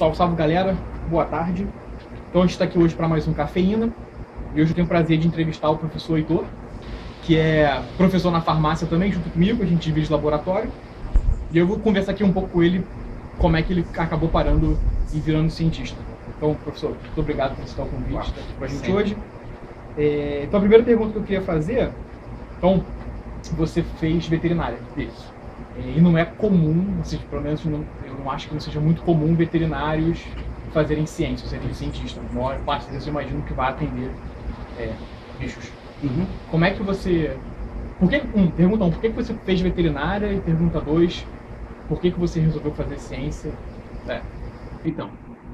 Salve galera, boa tarde. Então a gente está aqui hoje para mais um Cafeína. E hoje eu tenho o prazer de entrevistar o professor Heitor, que é professor na farmácia também, junto comigo, a gente divide laboratório. E eu vou conversar aqui um pouco com ele, como é que ele acabou parando e virando cientista. Então, professor, muito obrigado por aceitar o convite, estar aqui com a gente hoje. Então a primeira pergunta que eu queria fazer, então, você fez veterinária. Isso. E não é comum, ou seja, pelo menos eu não acho que não seja muito comum veterinários fazerem ciência, serem cientistas. A maior parte deles eu imagino que vai atender bichos. Uhum. Como é que você... Pergunta 1, por que você fez veterinária? E pergunta 2, por que você resolveu fazer ciência? Então,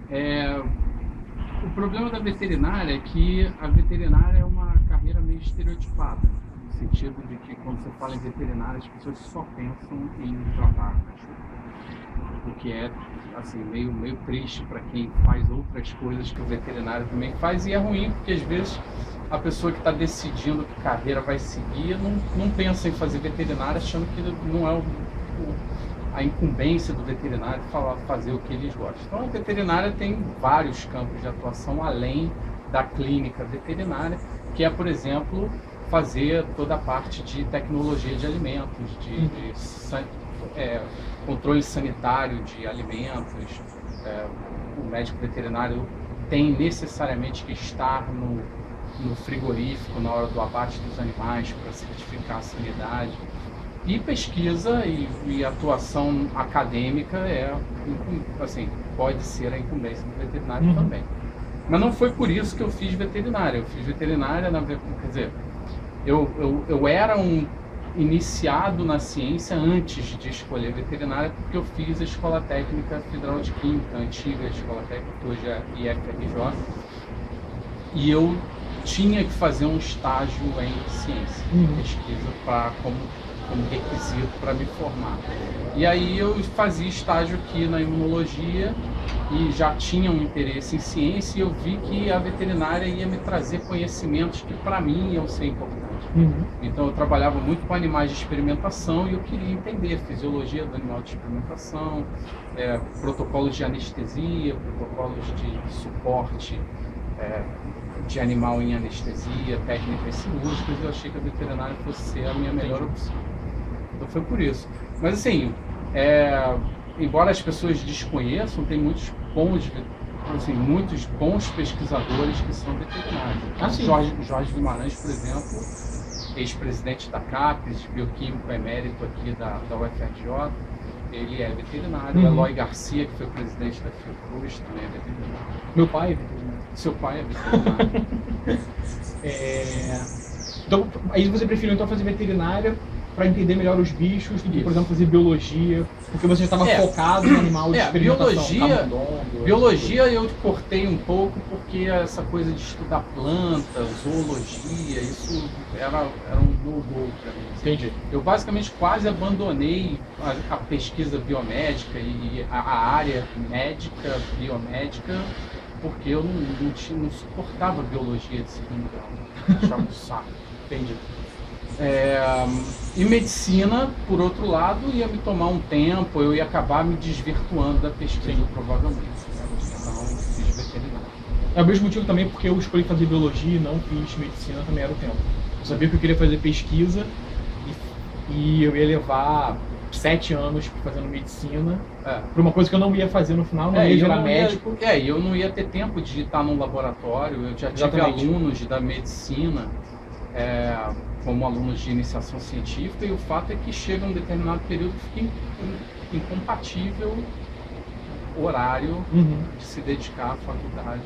o problema da veterinária é que a veterinária é uma carreira meio estereotipada, no sentido de que quando você fala em veterinária, as pessoas só pensam em tratar cachorro. O que é assim, meio triste para quem faz outras coisas que o veterinário também faz, e é ruim porque às vezes a pessoa que está decidindo que carreira vai seguir não pensa em fazer veterinária, achando que não é a incumbência do veterinário fazer o que eles gostam. Então a veterinária tem vários campos de atuação além da clínica veterinária, que é, por exemplo, fazer toda a parte de tecnologia de alimentos, controle sanitário de alimentos. O médico veterinário tem necessariamente que estar no frigorífico na hora do abate dos animais para certificar a sanidade. E pesquisa e atuação acadêmica pode ser a incumbência do veterinário também. Mas não foi por isso que eu fiz veterinária. Eu fiz veterinária, quer dizer, eu era um iniciado na ciência antes de escolher veterinária, porque eu fiz a Escola Técnica Federal de Química, a antiga Escola Técnica, que hoje é IFRJ, e eu tinha que fazer um estágio em ciência, pesquisa como requisito para me formar. E aí eu fazia estágio aqui na imunologia e já tinha um interesse em ciência, e eu vi que a veterinária ia me trazer conhecimentos que para mim iam ser importantes. Então eu trabalhava muito com animais de experimentação e eu queria entender a fisiologia do animal de experimentação, protocolos de anestesia, protocolos de suporte de animal em anestesia, técnicas cirúrgicas, e eu achei que a veterinária fosse ser a minha melhor opção. Então foi por isso. Mas assim, embora as pessoas desconheçam, tem muitos bons pesquisadores que são veterinários. Jorge Guimarães, por exemplo, ex-presidente da CAPES, bioquímico emérito aqui da UFRJ, ele é veterinário. Eloy Garcia, que foi presidente da Fiocruz, também é veterinário. Meu pai é veterinário. Seu pai é veterinário. Então, aí você preferiu então fazer veterinária para entender melhor os bichos do que, por exemplo, fazer biologia, porque você já estava focado no animal de experimentação. Biologia eu cortei um pouco porque essa coisa de estudar plantas, zoologia, isso era um no-go para mim. Entendi. Eu basicamente quase abandonei a pesquisa biomédica e a área médica, biomédica, porque eu não suportava biologia de segundo grau, achava um saco. Entendi. E medicina, por outro lado, ia me tomar um tempo, eu ia acabar me desvirtuando da pesquisa, provavelmente. Então, fiz veterinária. É o mesmo motivo também porque eu escolhi fazer biologia e não fiz medicina, também era o tempo. Eu sabia que eu queria fazer pesquisa e eu ia levar 7 anos fazendo medicina, por uma coisa que eu não ia fazer no final, não ia virar médico. E eu não ia ter tempo de estar num laboratório. Eu já tive alunos da medicina como alunos de iniciação científica, e o fato é que chega um determinado período que fica incompatível o horário de se dedicar à faculdade.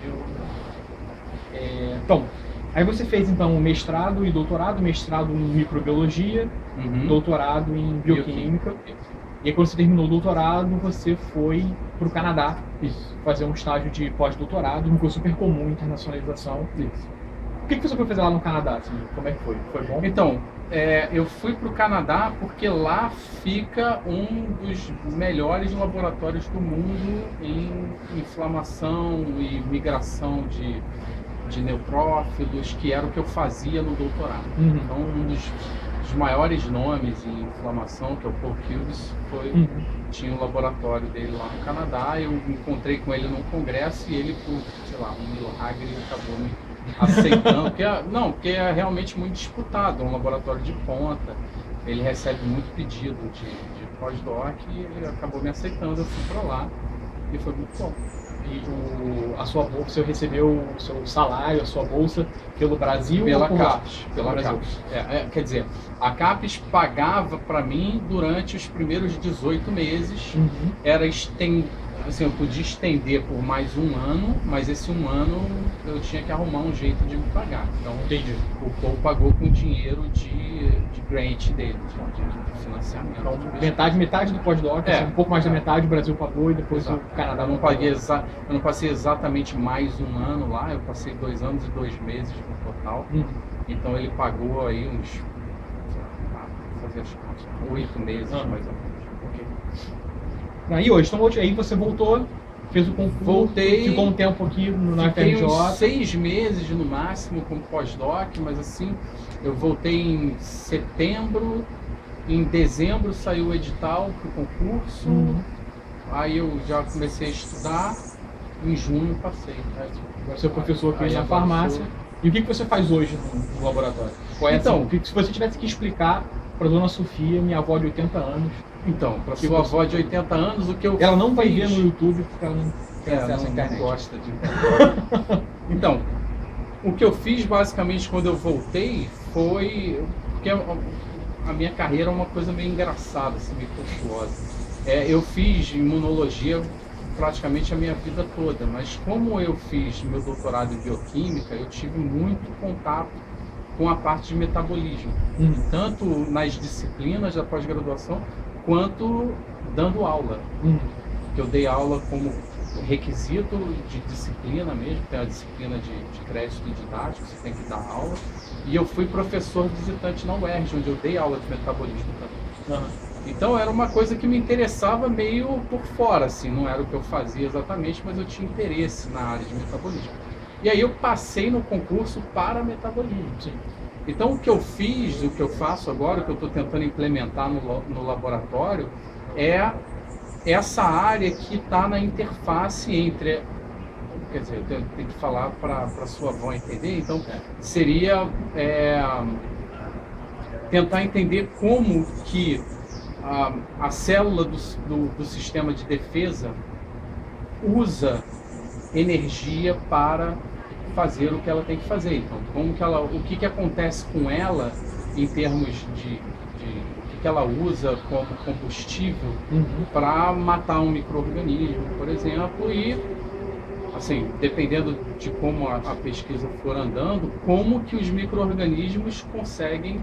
Então, aí você fez então mestrado e doutorado, mestrado em microbiologia, doutorado em bioquímica. E aí quando você terminou o doutorado, você foi para o Canadá fazer um estágio de pós-doutorado, uma coisa super comum, internacionalização. O que você foi fazer lá no Canadá? Assim? Como é que foi? Foi bom? Então, eu fui para o Canadá porque lá fica um dos melhores laboratórios do mundo em inflamação e migração de neutrófilos, que era o que eu fazia no doutorado. Então, um dos dos maiores nomes em inflamação, que é o Paul Hughes, tinha um laboratório dele lá no Canadá. Eu encontrei com ele num congresso e ele, por, sei lá, um milagre, ele acabou me aceitando, porque é realmente muito disputado, é um laboratório de ponta, ele recebe muito pedido de pós-doc e ele acabou me aceitando, eu fui para lá e foi muito bom. E a sua bolsa, você recebeu o seu salário, a sua bolsa pelo Brasil pela ou por CAPES? Pela CAPES. Quer dizer, a CAPES pagava para mim durante os primeiros 18 meses, era assim, eu podia estender por mais um ano, mas esse um ano eu tinha que arrumar um jeito de me pagar. Então, o Paul pagou com dinheiro de grant dele, de financiamento. Então, metade do pós-doc, assim, um pouco mais da metade o Brasil pagou e depois o Canadá não pagou. Eu não passei exatamente mais um ano lá, eu passei 2 anos e 2 meses no total. Então ele pagou aí uns, fazer as contas, 8 meses mais ou menos. Aí hoje, então aí você voltou, fez o concurso, voltei, ficou um tempo aqui na fiquei FRJ. Uns 6 meses no máximo como pós-doc, mas assim, eu voltei em setembro, em dezembro saiu o edital para o concurso, aí eu já comecei a estudar, em junho passei. Agora você é professor aqui na farmácia. E o que você faz hoje no laboratório? Então, se você tivesse que explicar para a dona Sofia, minha avó de 80 anos... Então, para sua avó de 80 anos, o que eu Ela não vai ver no YouTube porque ela não tem acesso à internet. Não gosta de internet. Então, o que eu fiz basicamente quando eu voltei foi... Porque a minha carreira é uma coisa meio engraçada, assim, meio tortuosa. Eu fiz imunologia praticamente a minha vida toda, mas como eu fiz meu doutorado em bioquímica, eu tive muito contato com a parte de metabolismo, tanto nas disciplinas da pós-graduação, quanto dando aula. Que eu dei aula como requisito de disciplina mesmo, tem a disciplina de crédito didático, você tem que dar aula. E eu fui professor visitante na UERJ, onde eu dei aula de metabolismo também. Então era uma coisa que me interessava meio por fora, assim, não era o que eu fazia exatamente, mas eu tinha interesse na área de metabolismo. E aí eu passei no concurso para metabolismo. Então o que eu fiz, o que eu faço agora, o que eu estou tentando implementar no laboratório é essa área que está na interface entre, quer dizer, eu tenho que falar para a sua avó entender, então seria tentar entender como que a célula do sistema de defesa usa energia para fazer o que ela tem que fazer. Então, o que acontece com ela em termos de o que ela usa como combustível para matar um micro-organismo, por exemplo, e assim, dependendo de como a pesquisa for andando, como que os micro-organismos conseguem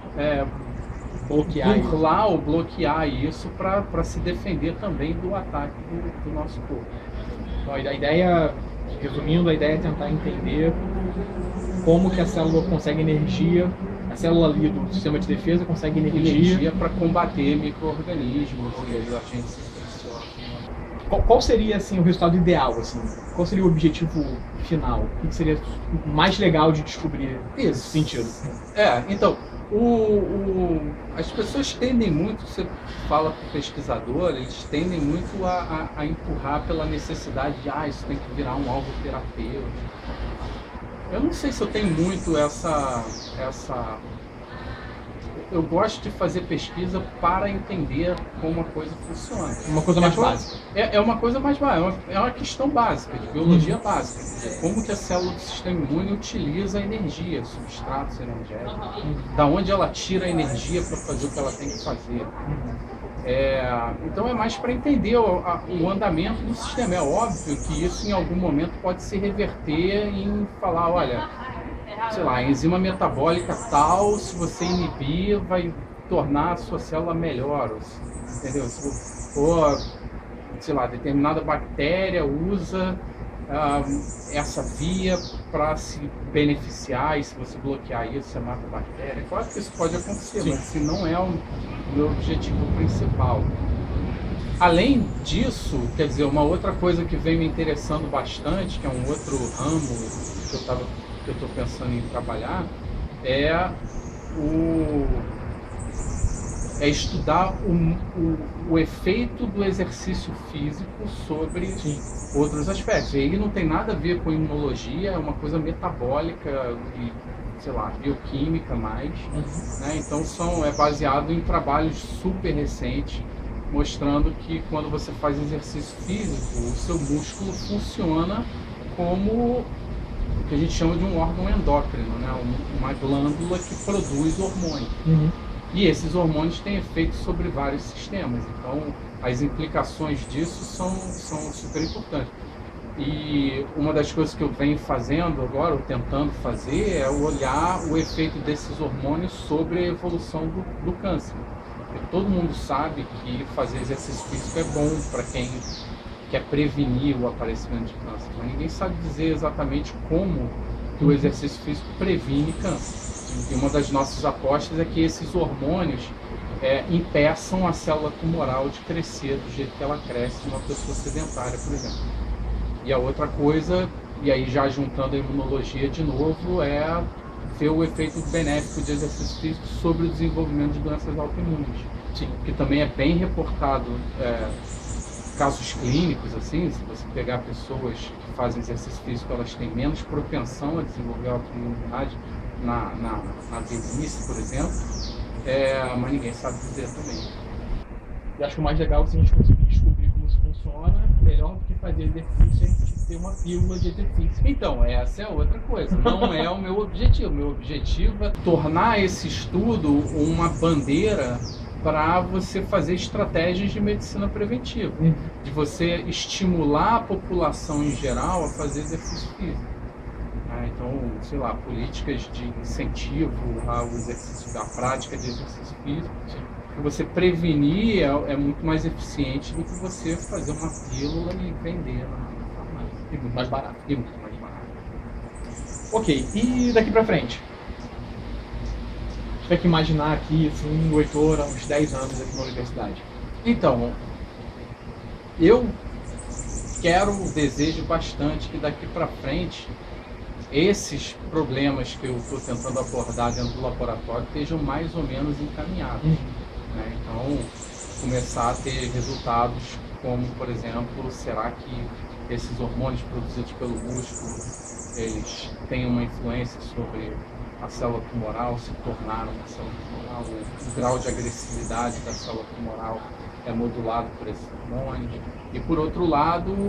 burlar ou bloquear isso para se defender também do ataque do nosso corpo. Então, a ideia, resumindo, a ideia é tentar entender como que a célula consegue energia, a célula ali do sistema de defesa consegue energia para combater micro-organismos e agentes infecciosos. Qual seria assim, o resultado ideal? Assim? Qual seria o objetivo final? O que seria mais legal de descobrir nesse sentido? Então, as pessoas tendem muito, você fala com o pesquisador, eles tendem muito a empurrar pela necessidade de isso tem que virar um alvo terapêutico. Eu não sei se eu tenho muito essa... Eu gosto de fazer pesquisa para entender como a coisa funciona. Uma coisa mais básica. É uma coisa mais básica, é uma questão básica, de biologia básica. Como que a célula do sistema imune utiliza a energia, substratos energéticos, da onde ela tira a energia para fazer o que ela tem que fazer. Então é mais para entender o andamento do sistema. É óbvio que isso em algum momento pode se reverter em falar, olha, sei lá, a enzima metabólica tal, se você inibir, vai tornar a sua célula melhor, entendeu? Ou, sei lá, determinada bactéria usa essa via para se beneficiar, e se você bloquear isso, você mata a bactéria. Claro que isso pode acontecer, mas se não é o meu objetivo principal. Além disso, quer dizer, uma outra coisa que vem me interessando bastante, que é um outro ramo que eu estou pensando em trabalhar, é é estudar o efeito do exercício físico sobre outros aspectos. E aí não tem nada a ver com imunologia, é uma coisa metabólica e, sei lá, bioquímica mais. Né? Então é baseado em trabalhos super recentes, mostrando que quando você faz exercício físico, o seu músculo funciona como o que a gente chama de um órgão endócrino, né? Uma glândula que produz hormônios. E esses hormônios têm efeitos sobre vários sistemas. Então, as implicações disso são super importantes. E uma das coisas que eu venho fazendo agora, ou tentando fazer, é olhar o efeito desses hormônios sobre a evolução do câncer. Porque todo mundo sabe que fazer exercício físico é bom para quem quer prevenir o aparecimento de câncer. Mas ninguém sabe dizer exatamente como que o exercício físico previne câncer. E uma das nossas apostas é que esses hormônios impeçam a célula tumoral de crescer do jeito que ela cresce numa pessoa sedentária, por exemplo. E a outra coisa, e aí já juntando a imunologia de novo, é ver o efeito benéfico de exercício físico sobre o desenvolvimento de doenças autoimunes. Que também é bem reportado, casos clínicos, assim, se você pegar pessoas que fazem exercício físico, elas têm menos propensão a desenvolver autoimunidade na velhice, por exemplo, mas ninguém sabe dizer também. E acho que o mais legal é se a gente conseguir descobrir como isso funciona, melhor do que fazer exercício, a gente ter uma pílula de exercício. Então, essa é outra coisa, não é o meu objetivo. O meu objetivo é tornar esse estudo uma bandeira para você fazer estratégias de medicina preventiva, de você estimular a população em geral a fazer exercício físico. Então, sei lá, políticas de incentivo ao exercício, à prática de exercício físico. Que você prevenir é muito mais eficiente do que você fazer uma pílula e vender na farmácia. E muito mais barato. Ok, e daqui para frente? Tiver que imaginar aqui, assim, o Heitor há uns 10 anos aqui na universidade. Então, eu desejo bastante que daqui para frente esses problemas que eu estou tentando abordar dentro do laboratório estejam mais ou menos encaminhados. Né? Então, começar a ter resultados como, por exemplo, será que esses hormônios produzidos pelo músculo, eles têm uma influência sobre a célula tumoral, se tornar uma célula tumoral, o grau de agressividade da célula tumoral é modulado por esses hormônios. E por outro lado,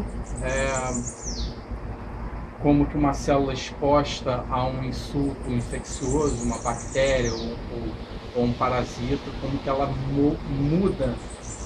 como que uma célula exposta a um insulto infeccioso, uma bactéria ou um parasita, como que ela muda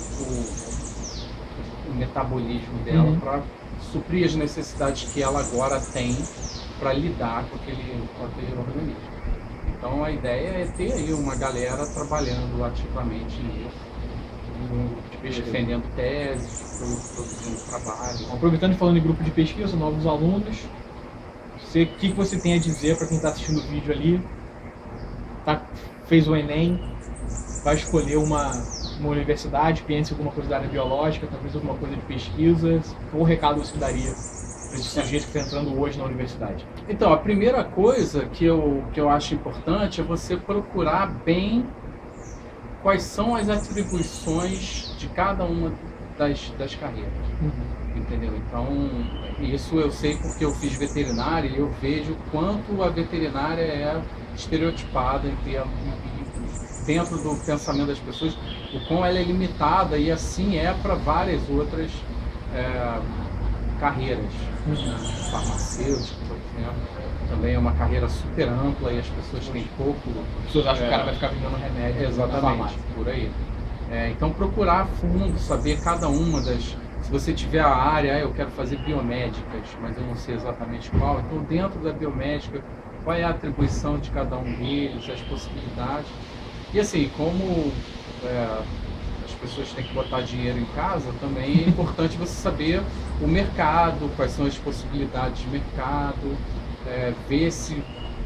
o metabolismo dela para suprir as necessidades que ela agora tem para lidar com aquele organismo. Então a ideia é ter aí uma galera trabalhando ativamente nisso, defendendo teses, produzindo trabalho. Aproveitando e falando em grupo de pesquisa, novos alunos, o que você tem a dizer para quem está assistindo o vídeo ali, fez o Enem, vai escolher uma universidade, pense em alguma coisa da área biológica, talvez alguma coisa de pesquisa, qual recado você daria para esse sujeito que está entrando hoje na universidade? Então, a primeira coisa que eu acho importante é você procurar bem quais são as atribuições de cada uma das carreiras. Entendeu? Então, isso eu sei porque eu fiz veterinária e eu vejo quanto a veterinária é estereotipada dentro do pensamento das pessoas, o quão ela é limitada, e assim é para várias outras carreiras. Farmacêutica, por exemplo, também é uma carreira super ampla e as pessoas têm pouco. As pessoas acham que o cara vai ficar vendendo remédio. Exatamente, por aí. Então procurar a fundo, saber cada uma das... Se você tiver a área, eu quero fazer biomédicas, mas eu não sei exatamente qual, então dentro da biomédica, qual é a atribuição de cada um deles, as possibilidades. E assim, como as pessoas têm que botar dinheiro em casa, também é importante você saber o mercado, quais são as possibilidades de mercado, ver se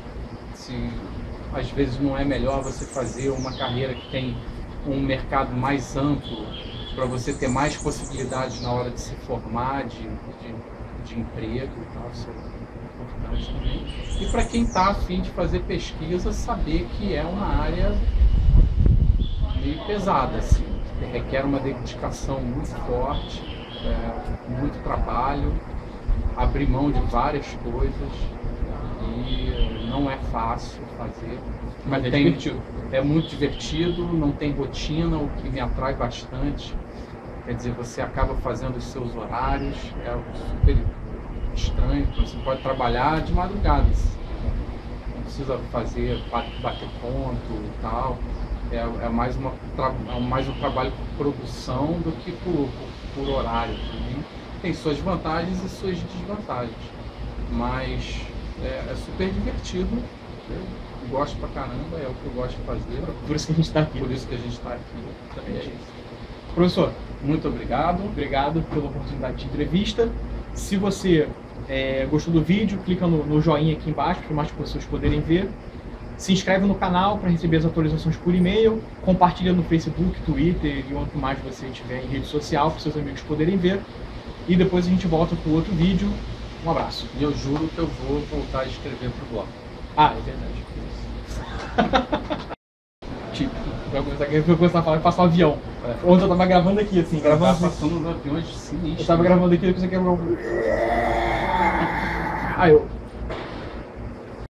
às vezes não é melhor você fazer uma carreira que tem um mercado mais amplo, para você ter mais possibilidades na hora de se formar, de emprego e tal, isso é importante também. E para quem está a fim de fazer pesquisa, saber que é uma área e pesada, assim, requer uma dedicação muito forte, muito trabalho, abrir mão de várias coisas e não é fácil fazer. Mas é divertido. É muito divertido, não tem rotina, o que me atrai bastante. Quer dizer, você acaba fazendo os seus horários, é algo super estranho, você pode trabalhar de madrugada, não precisa bater ponto e tal. É mais um trabalho por produção do que por horário também. Tem suas vantagens e suas desvantagens, mas é super divertido. Eu gosto pra caramba, é o que eu gosto de fazer. Por isso que a gente está aqui. Por isso que a gente está aqui. É isso. Professor, muito obrigado. Obrigado pela oportunidade de entrevista. Se você gostou do vídeo, clica no joinha aqui embaixo para mais pessoas poderem ver. Se inscreve no canal para receber as atualizações por e-mail. Compartilha no Facebook, Twitter e onde mais você tiver em rede social para seus amigos poderem ver. E depois a gente volta com outro vídeo. Um abraço. E eu juro que eu vou voltar a escrever pro blog. Ah, é verdade. Tipo, eu começar a falar que passar um avião. Ontem eu tava gravando aqui, assim, gravando. Tá passando uns aviões sinistros. Eu tava gravando aqui, depois eu quero. Ah, eu